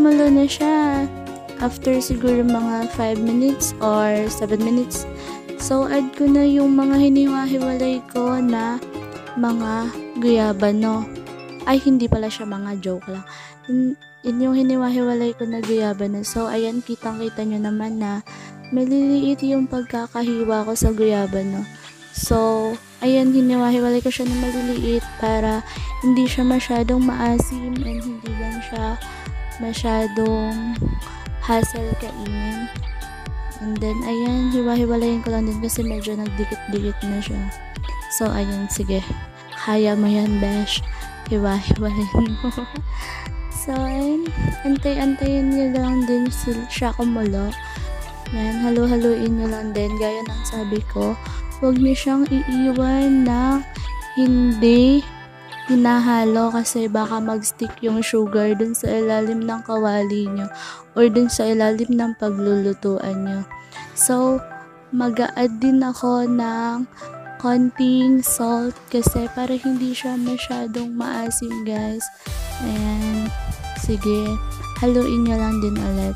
kumulo na siya. After siguro mga 5 minutes or 7 minutes. So, add ko na yung mga hiniwa-hiwalay ko na mga guyabano. Ay, hindi pala siya mga, joke lang. Yun yung hiniwa-hiwalay ko na guyabano. So, ayan, kitang-kita nyo naman na maliliit yung pagkakahiwa ko sa guyabano. So, ayan, hiniwa-hiwalay ko siya na maliliit para hindi siya masyadong maasim and hindi lang siya masyadong hassle kainin. And then, ayan, hiwa-hiwalayin ko lang din kasi medyo nagdikit-dikit na siya. So, ayan, sige. Kaya mo yan, besh. Hiwa-hiwalayin mo. So, ayan, antay-antayin niyo lang din siya kumulo. Ayan, halu-haluin niyo lang din. Gaya ng sabi ko, huwag niyo siyang iiwan na hindi hinahalo kasi baka mag-stick yung sugar dun sa ilalim ng kawali nyo or dun sa ilalim ng paglulutuan nyo. So, mag-a-add din ako ng konting salt kasi para hindi siya masyadong maasim, guys. Ayan. Sige, haluin nyo lang din ulit.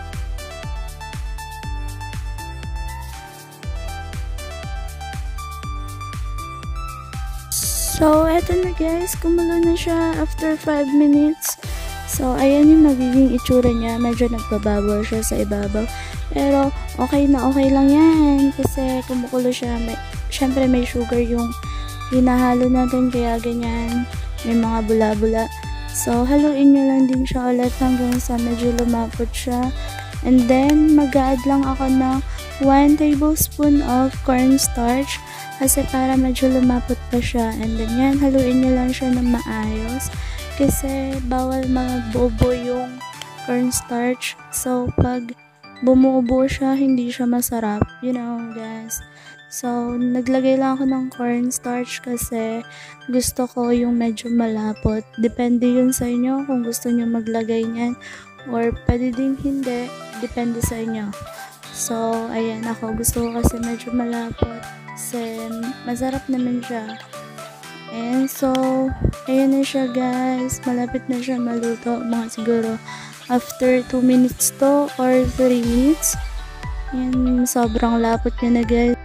So, eto na guys, kumulo na siya after 5 minutes. So, ayan yung magiging itsura niya. Medyo nagbababaw siya sa ibabaw. Pero, okay na okay lang yan. Kasi kumukulo siya. Syempre, may sugar yung hinahalo natin. Kaya ganyan. May mga bula-bula. So, haluin nyo lang din siya ulit hanggang sa medyo lumapot siya. And then, mag-add lang ako ng 1 tablespoon of cornstarch. Kasi para medyo lumapot pa siya. And then yan, haluin nyo lang siya ng maayos. Kasi bawal magbubo yung cornstarch. So, pag bumubo siya, hindi siya masarap. You know, guys. So, naglagay lang ako ng cornstarch kasi gusto ko yung medyo malapot. Depende yun sa inyo kung gusto nyo maglagay niyan. Or pwede din hindi. Depende sa inyo. So, ayan ako. Gusto ko kasi medyo malapot. Kasi masarap naman siya. And so, ayan na siya guys. Malapit na siya maluto. Mga siguro after 2 minutes to or 3 minutes. Yan, sobrang lapot niya na guys.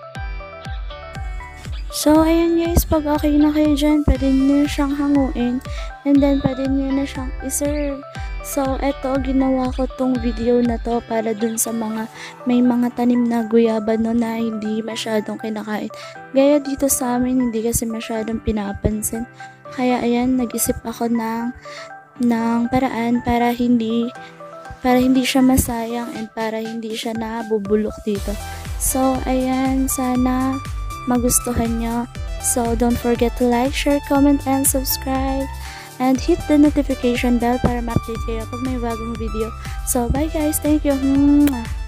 So, ayan guys. Pag okay na kayo dyan, pwede nyo siyang hanguin. And then, pwede nyo na siyang iserve. So, eto, ginawa ko tong video na to para dun sa mga may mga tanim na guyabano na hindi masyadong kinakain. Gaya dito sa amin, hindi kasi masyadong pinapansin. Kaya, ayan, nag-isip ako ng paraan para hindi siya masayang and para hindi siya nabubulok dito. So, ayan, sana magustuhan nyo. So, don't forget to like, share, comment, and subscribe. And hit the notification bell para ma-update kayo pag may bagong video. So, bye guys. Thank you.